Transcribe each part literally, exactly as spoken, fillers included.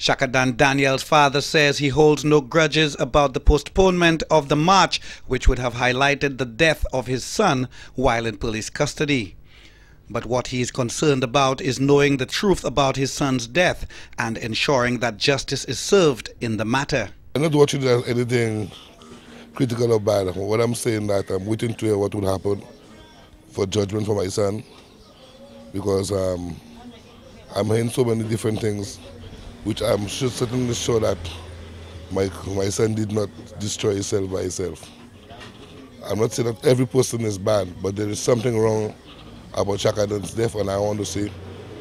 Chakadan Daniel's father says he holds no grudges about the postponement of the march, which would have highlighted the death of his son while in police custody. But what he is concerned about is knowing the truth about his son's death and ensuring that justice is served in the matter. I'm not watching anything critical or bad. What I'm saying that I'm waiting to hear what will happen for judgment for my son, because um, I'm hearing so many different things, which I'm sure, certainly sure that my, my son did not destroy himself by himself. I'm not saying that every person is bad, but there is something wrong about Chakadan's death, and I want to see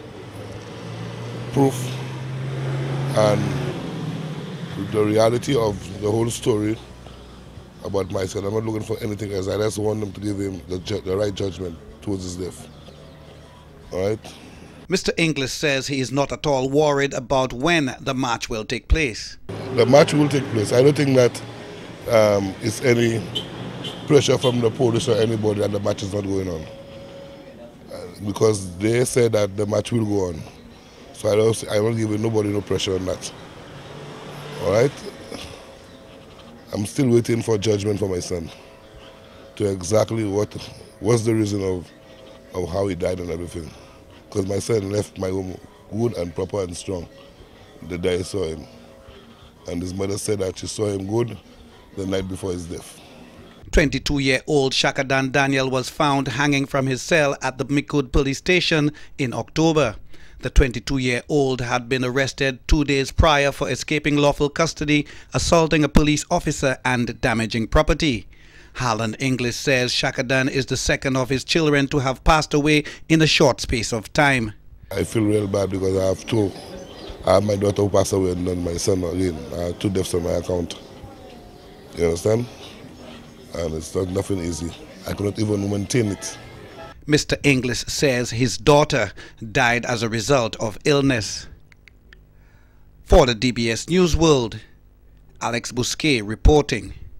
proof and the reality of the whole story about my son. I'm not looking for anything else. I just want them to give him the, ju the right judgment towards his death. All right? Mister English says he is not at all worried about when the march will take place. The march will take place. I don't think that um, it's any pressure from the police or anybody that the march is not going on, uh, because they said that the march will go on. So I don't, I won't give nobody no pressure on that. All right? I'm still waiting for judgment for my son to exactly what what's the reason of, of how he died and everything. Because my son left my home good and proper and strong the day I saw him. And his mother said that she saw him good the night before his death. twenty-two-year-old Chakadan Daniel was found hanging from his cell at the Mikud police station in October. The twenty-two-year-old had been arrested two days prior for escaping lawful custody, assaulting a police officer and damaging property. Harlan English says Chakadan is the second of his children to have passed away in a short space of time. I feel real bad because I have two. I have my daughter who passed away and then my son again. I have two deaths on my account. You understand? And it's not nothing easy. I cannot even maintain it. Mister English says his daughter died as a result of illness. For the D B S News World, Alex Bousquet reporting.